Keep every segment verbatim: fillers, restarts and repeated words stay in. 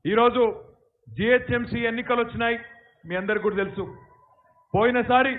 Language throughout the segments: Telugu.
ఈరోజు జిహెచ్ఎంసీ ఎన్నికలు వచ్చినాయి, మీ అందరికీ కూడా తెలుసు. పోయినసారి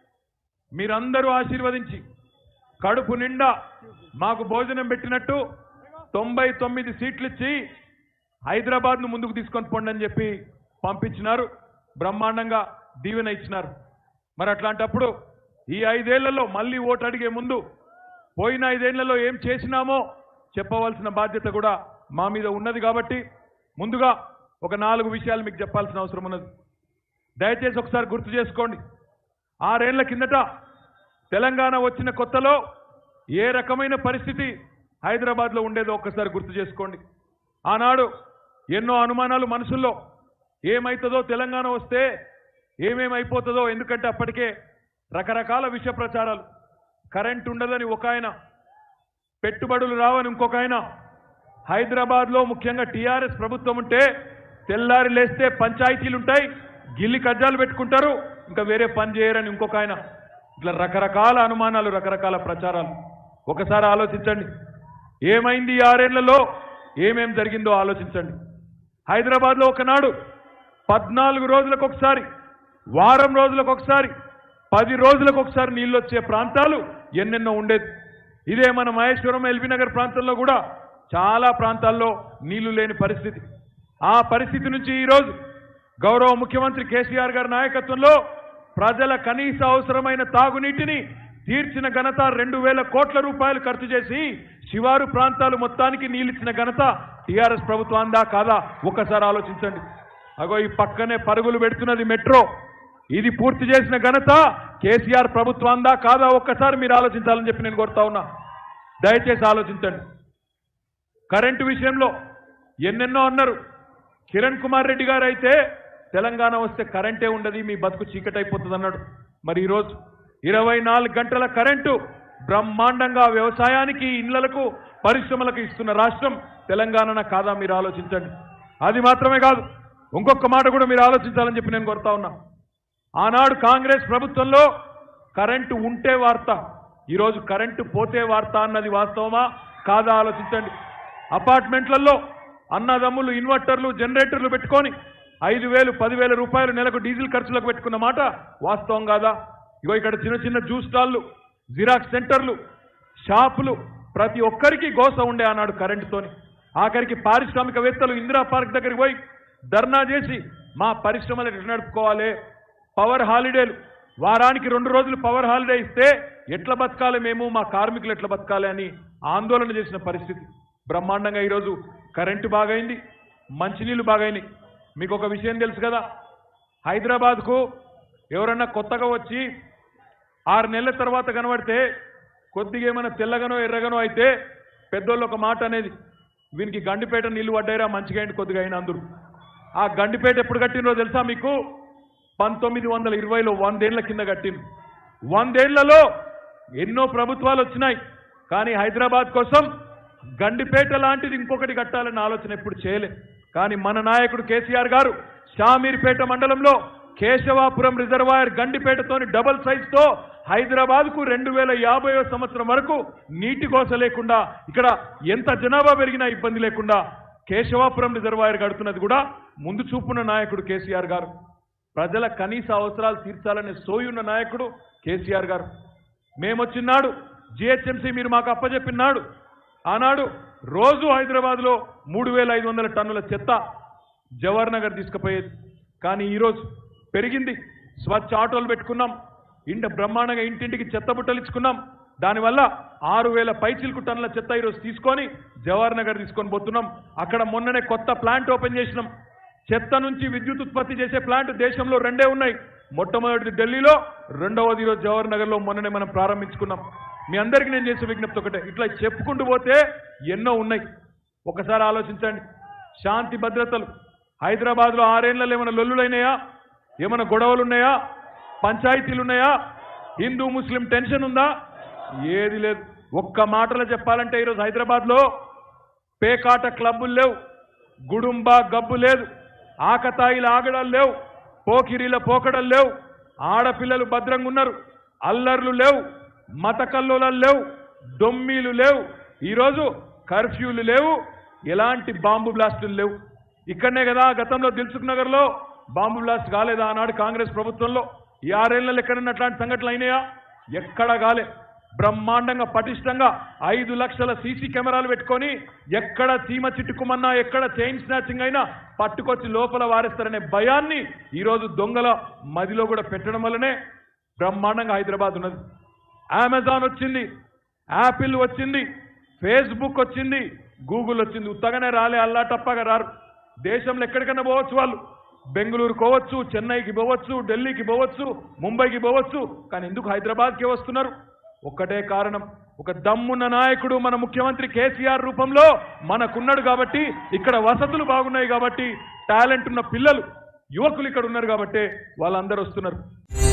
మీరందరూ ఆశీర్వదించి కడుపు నిండా మాకు భోజనం పెట్టినట్టు తొంభై తొమ్మిది సీట్లు ఇచ్చి హైదరాబాద్ను ముందుకు తీసుకొని పోండి అని చెప్పి పంపించినారు. బ్రహ్మాండంగా దీవెన ఇచ్చినారు. మరి అట్లాంటప్పుడు ఈ ఐదేళ్లలో మళ్ళీ ఓటు అడిగే ముందు పోయిన ఐదేళ్లలో ఏం చేసినామో చెప్పవలసిన బాధ్యత కూడా మా మీద ఉన్నది. కాబట్టి ముందుగా ఒక నాలుగు విషయాలు మీకు చెప్పాల్సిన అవసరం ఉన్నది. దయచేసి ఒకసారి గుర్తు చేసుకోండి. ఆరేళ్ల కిందట తెలంగాణ వచ్చిన కొత్తలో ఏ రకమైన పరిస్థితి హైదరాబాద్లో ఉండేదో ఒక్కసారి గుర్తు చేసుకోండి. ఆనాడు ఎన్నో అనుమానాలు మనసుల్లో, ఏమైతుందో తెలంగాణ వస్తే ఏమేమైపోతుందో. ఎందుకంటే అప్పటికే రకరకాల విష ప్రచారాలు, కరెంట్ ఉండదని ఒక ఆయన, పెట్టుబడులు రావని ఇంకొక ఆయన, హైదరాబాద్లో ముఖ్యంగా టీఆర్ఎస్ ప్రభుత్వం ఉంటే తెల్లారి లేస్తే పంచాయతీలు ఉంటాయి, గిల్లి కజ్జాలు పెట్టుకుంటారు, ఇంకా వేరే పని చేయరని ఇంకొక ఆయన. ఇట్లా రకరకాల అనుమానాలు, రకరకాల ప్రచారాలు. ఒకసారి ఆలోచించండి, ఏమైంది ఈ ఆరేళ్లలో, ఏమేం జరిగిందో ఆలోచించండి. హైదరాబాద్లో ఒకనాడు పద్నాలుగు రోజులకు ఒకసారి, వారం రోజులకు ఒకసారి, పది రోజులకు ఒకసారి నీళ్ళు వచ్చే ప్రాంతాలు ఎన్నెన్నో ఉండేది. ఇదే మన మహేశ్వరం, ఎల్బీ నగర్ ప్రాంతంలో కూడా చాలా ప్రాంతాల్లో నీళ్లు లేని పరిస్థితి. ఆ పరిస్థితి నుంచి ఈరోజు గౌరవ ముఖ్యమంత్రి కేసీఆర్ గారి నాయకత్వంలో ప్రజల కనీస అవసరమైన తాగునీటిని తీర్చిన ఘనత, రెండు వేల కోట్ల రూపాయలు ఖర్చు చేసి శివారు ప్రాంతాలు మొత్తానికి నీళ్ళిచ్చిన ఘనత టీఆర్ఎస్ ప్రభుత్వాందా కాదా ఒక్కసారి ఆలోచించండి. అగో ఈ పక్కనే పరుగులు పెడుతున్నది మెట్రో, ఇది పూర్తి చేసిన ఘనత కేసీఆర్ ప్రభుత్వాందా కాదా ఒక్కసారి మీరు ఆలోచించాలని చెప్పి నేను కోరుతా ఉన్నా. దయచేసి ఆలోచించండి. కరెంటు విషయంలో ఎన్నెన్నో అన్నారు. కిరణ్ కుమార్ రెడ్డి గారు అయితే తెలంగాణ వస్తే కరెంటే ఉండదు, మీ బతుకు చీకటైపోతుంది అన్నాడు. మరి ఈరోజు ఇరవై నాలుగు గంటల కరెంటు బ్రహ్మాండంగా వ్యవసాయానికి, ఇళ్లకు, పరిశ్రమలకు ఇస్తున్న రాష్ట్రం తెలంగాణ కాదా మీరు ఆలోచించండి. అది మాత్రమే కాదు, ఇంకొక మాట కూడా మీరు ఆలోచించాలని చెప్పి నేను కోరుతా ఉన్నా. ఆనాడు కాంగ్రెస్ ప్రభుత్వంలో కరెంటు ఉంటే వార్త, ఈరోజు కరెంటు పోతే వార్త అన్నది వాస్తవమా కాదా ఆలోచించండి. అపార్ట్మెంట్లలో అన్నదమ్ములు ఇన్వర్టర్లు, జనరేటర్లు పెట్టుకొని ఐదు వేలు పదివేల రూపాయలు నెలకు డీజిల్ ఖర్చులకు పెట్టుకున్న మాట వాస్తవం కాదా? ఇగో ఇక్కడ చిన్న చిన్న జ్యూస్ స్టాళ్ళు, జిరాక్స్ సెంటర్లు, షాపులు, ప్రతి ఒక్కరికి గోస ఉండే ఆనాడు కరెంటుతోని. ఆఖరికి పారిశ్రామికవేత్తలు ఇందిరా పార్క్ దగ్గరికి పోయి ధర్నా చేసి మా పరిశ్రమలు ఎట్లా నడుపుకోవాలి, పవర్ హాలిడేలు, వారానికి రెండు రోజులు పవర్ హాలిడే ఇస్తే ఎట్లా బతకాలి మేము, మా కార్మికులు ఎట్లా బతకాలి అని ఆందోళన చేసిన పరిస్థితి. బ్రహ్మాండంగా ఈరోజు కరెంటు బాగైంది, మంచినీళ్ళు బాగైనాయి. మీకు ఒక విషయం తెలుసు కదా, హైదరాబాద్కు ఎవరన్నా కొత్తగా వచ్చి ఆరు నెలల తర్వాత కనబడితే కొద్దిగా ఏమైనా తెల్లగానో ఎర్రగానో అయితే పెద్దోళ్ళు ఒక మాట అనేది, వీనికి గండిపేట నీళ్లు పడ్డాయిరా మంచిగా అయింది కొద్దిగా అయినా అందరూ. ఆ గండిపేట ఎప్పుడు కట్టినో తెలుసా మీకు? పంతొమ్మిది వందల ఇరవైలో వందేళ్ల కింద కట్టింది. వందేళ్లలో ఎన్నో ప్రభుత్వాలు వచ్చినాయి, కానీ హైదరాబాద్ కోసం గండిపేట లాంటిది ఇంకొకటి కట్టాలన్న ఆలోచన ఎప్పుడు చేయలే. కానీ మన నాయకుడు కేసీఆర్ గారు షామీర్పేట మండలంలో కేశవాపురం రిజర్వాయర్ గండిపేటతోని డబల్ సైజ్తో హైదరాబాద్కు రెండు వేల యాభైవ సంవత్సరం వరకు నీటి కోస లేకుండా, ఇక్కడ ఎంత జనాభా పెరిగినా ఇబ్బంది లేకుండా కేశవాపురం రిజర్వాయర్ కడుతున్నది కూడా ముందు చూపున్న నాయకుడు కేసీఆర్ గారు. ప్రజల కనీస అవసరాలు తీర్చాలనే సోయున్న నాయకుడు కేసీఆర్ గారు. మేమొచ్చినాడు జిహెచ్ఎంసీ మీరు మాకు అప్పచెప్పినాడు, ఆనాడు రోజు హైదరాబాద్లో మూడు వేల ఐదు వందల టన్నుల చెత్త జవహర్ నగర్ తీసుకుపోయేది. కానీ ఈరోజు పెరిగింది, స్వచ్ఛ ఆటోలు పెట్టుకున్నాం, ఇంట బ్రహ్మాండంగా ఇంటింటికి చెత్త బుట్టలు ఇచ్చుకున్నాం. దానివల్ల ఆరు వేల పైచిల్కు టన్నుల చెత్త ఈరోజు తీసుకొని జవహర్ నగర్ తీసుకొని పోతున్నాం. అక్కడ మొన్ననే కొత్త ప్లాంట్ ఓపెన్ చేసినాం. చెత్త నుంచి విద్యుత్ ఉత్పత్తి చేసే ప్లాంట్ దేశంలో రెండే ఉన్నాయి. మొట్టమొదటిది ఢిల్లీలో, రెండవది ఈరోజు జవహర్ నగర్లో మొన్ననే మనం ప్రారంభించుకున్నాం. మీ అందరికీ నేను చేసే విజ్ఞప్తి ఒకటే, ఇట్లా చెప్పుకుంటూ పోతే ఎన్నో ఉన్నాయి. ఒకసారి ఆలోచించండి. శాంతి భద్రతలు హైదరాబాద్లో ఆరేళ్లలో ఏమైనా లొల్లులైనాయా? ఏమైనా గొడవలు ఉన్నాయా? పంచాయతీలు ఉన్నాయా? హిందూ ముస్లిం టెన్షన్ ఉందా? ఏది లేదు. ఒక్క మాటలో చెప్పాలంటే ఈరోజు హైదరాబాద్లో పేకాట క్లబ్బులు లేవు, గుడుంబా గబ్బు లేదు, ఆకతాయిల ఆగడాలు లేవు, పోకిరీల పోకడలు లేవు, ఆడపిల్లలు భద్రంగా ఉన్నారు, అల్లర్లు లేవు, మత కల్లోలాలు లేవు, దొమ్మీలు లేవు, ఈరోజు కర్ఫ్యూలు లేవు, ఎలాంటి బాంబు బ్లాస్టులు లేవు. ఇక్కడనే కదా గతంలో దిల్సుఖ్ నగర్ లో బాంబు బ్లాస్ట్ కాలేదా ఆనాడు కాంగ్రెస్ ప్రభుత్వంలో? ఈ ఆరేళ్లలో ఎక్కడన్నా అట్లాంటి సంఘటనలు అయినాయా? ఎక్కడా కాలే. బ్రహ్మాండంగా పటిష్టంగా ఐదు లక్షల సీసీ కెమెరాలు పెట్టుకొని ఎక్కడ సీమ చిట్టుకుమన్నా ఎక్కడ చైన్ స్నాచింగ్ అయినా పట్టుకొచ్చి లోపల వారేస్తారనే భయాన్ని ఈరోజు దొంగల మదిలో కూడా పెట్టడం వల్లనే బ్రహ్మాండంగా హైదరాబాద్ ఉన్నది. అమెజాన్ వచ్చింది, యాపిల్ వచ్చింది, ఫేస్బుక్ వచ్చింది, గూగుల్ వచ్చింది. ఉత్తగానే రాలే, అల్లా టప్పగా రారు. దేశంలో ఎక్కడికైనా పోవచ్చు వాళ్ళు. బెంగళూరు పోవచ్చు, చెన్నైకి పోవచ్చు, ఢిల్లీకి పోవచ్చు, ముంబైకి పోవచ్చు. కానీ ఎందుకు హైదరాబాద్కే వస్తున్నారు? ఒక్కటే కారణం, ఒక దమ్మున్న నాయకుడు మన ముఖ్యమంత్రి కేసీఆర్ రూపంలో మనకున్నాడు కాబట్టి, ఇక్కడ వసతులు బాగున్నాయి కాబట్టి, టాలెంట్ ఉన్న పిల్లలు యువకులు ఇక్కడ ఉన్నారు కాబట్టి వాళ్ళందరూ వస్తున్నారు.